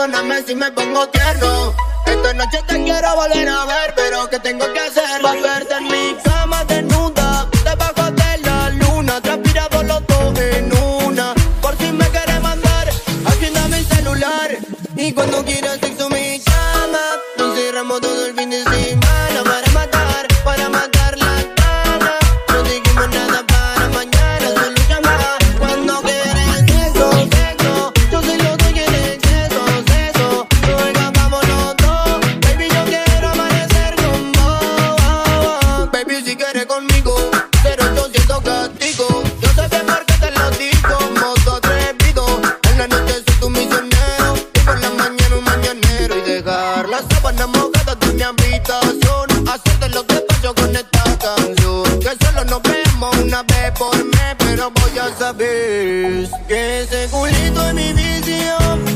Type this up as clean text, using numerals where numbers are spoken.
Perdóname si me pongo tierno. Esta noche te quiero volver a ver, pero ¿qué tengo que hacer? Pa' verte en mi cama desnuda, debajo de la luna, transpirados los dos en una. Por si me quieres mandar, agenda mi celular. Y cuando quieras sexo me llama. Nos cerramos todo el fin de semana para matar la gana. No dijimos nada para mañana, solo llama. Cuando quieres sexo, sexo, yo soy lo que quieres, sexo. Luego vamos los dos, baby, yo quiero amanecer con vos. Baby, si quieres conmigo, 0800 castigo. Yo sé bien por qué te lo digo, modo atrevido. En la noche soy tu misionero y por la mañana un mañanero. Y dejar las sábanas mojadas de mi habitación, hacerte lo que paso con esta canción. Que solo nos vemos una vez por mes, pero voy a saber que ese culito es mi visión.